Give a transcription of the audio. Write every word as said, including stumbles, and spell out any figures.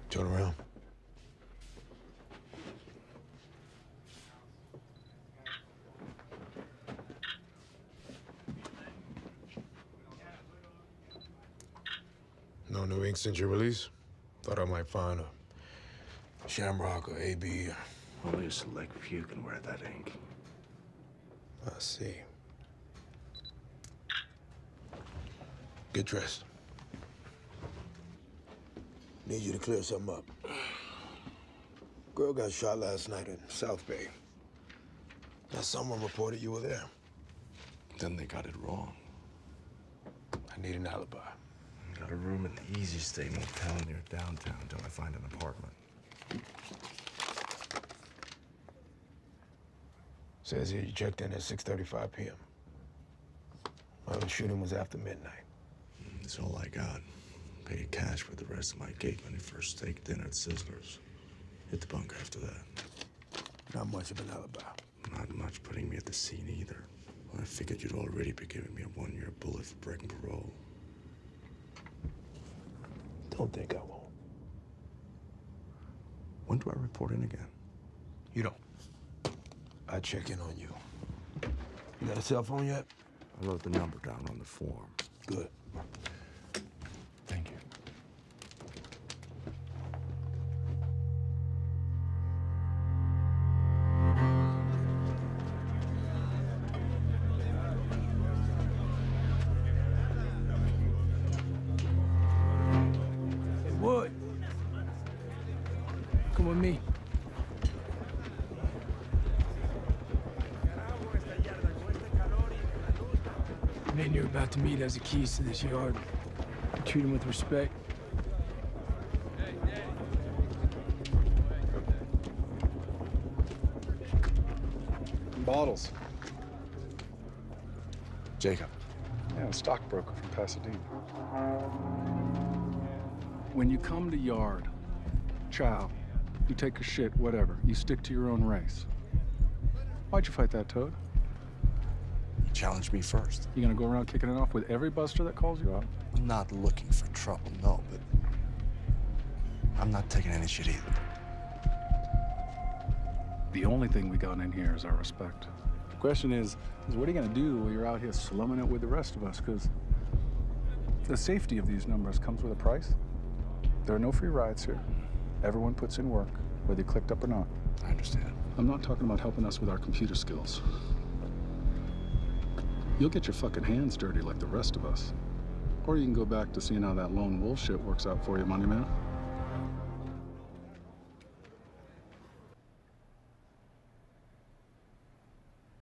Turn around. No new ink since your release? Thought I might find a Shamrock or A B. Only a select few can wear that ink. I see. Get dressed. Need you to clear something up. Girl got shot last night in South Bay. Now someone reported you were there. Then they got it wrong. I need an alibi. Got a room at the Easy Stay Motel near downtown until I find an apartment. Says here you checked in at six thirty-five p m Well, the shooting was after midnight. That's all I got. Paid cash for the rest of my gate money for a steak dinner at Sizzler's. Hit the bunker after that. Not much of an alibi. Not much putting me at the scene either. I figured you'd already be giving me a one-year bullet for breaking parole. Don't think I won't. When do I report in again? You don't. I check in on you. You got a cell phone yet? I wrote the number down on the form. Good. Thank you. Hey, Wood. Come with me. The man you're about to meet has the keys to this yard. Treat him with respect. Bottles. Jacob. Yeah, a stockbroker from Pasadena. When you come to yard, chow, you take a shit, whatever. You stick to your own race. Why'd you fight that toad? You challenged me first. You gonna go around kicking it off with every buster that calls you out? I'm not looking for trouble, no, but I'm not taking any shit either. The only thing we got in here is our respect. The question is, is what are you gonna do while you're out here slumming it with the rest of us? Because the safety of these numbers comes with a price. There are no free rides here. Everyone puts in work, whether you clicked up or not. I understand. I'm not talking about helping us with our computer skills. You'll get your fucking hands dirty like the rest of us. Or you can go back to seeing how that lone wolf shit works out for you, money man.